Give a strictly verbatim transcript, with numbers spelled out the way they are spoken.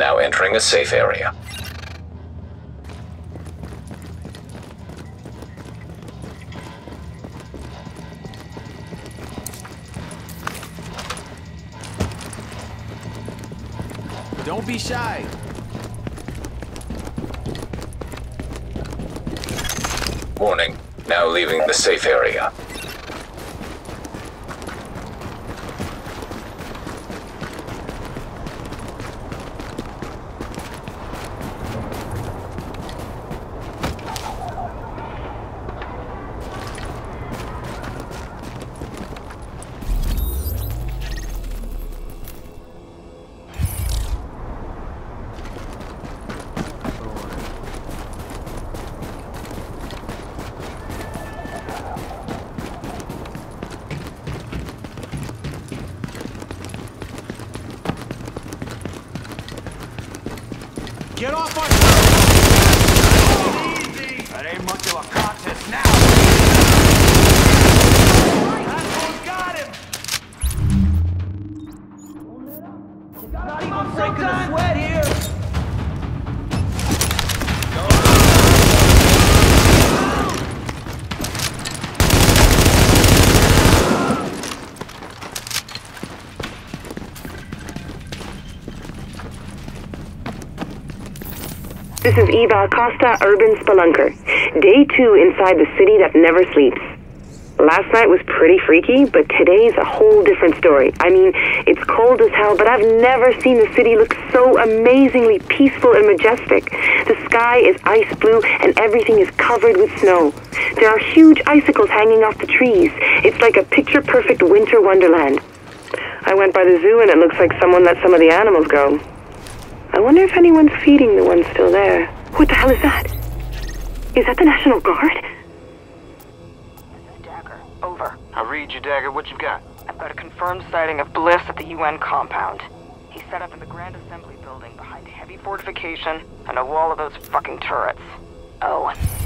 Now entering a safe area. Don't be shy. Warning. Now leaving the safe area. Get off our Easy! That ain't much of a contest now! Asshole's got him! Not even breaking a sweat here! This is Eva Acosta, Urban Spelunker. Day two inside the city that never sleeps. Last night was pretty freaky, but today's a whole different story. I mean, it's cold as hell, but I've never seen the city look so amazingly peaceful and majestic. The sky is ice blue and everything is covered with snow. There are huge icicles hanging off the trees. It's like a picture-perfect winter wonderland. I went by the zoo and it looks like someone let some of the animals go. I wonder if anyone's feeding the ones still there. What the hell is that? Is that the National Guard? This is Dagger. Over. I read you, Dagger. What you got? I've got a confirmed sighting of Bliss at the U N compound. He's set up in the Grand Assembly building behind heavy fortification and a wall of those fucking turrets. Oh,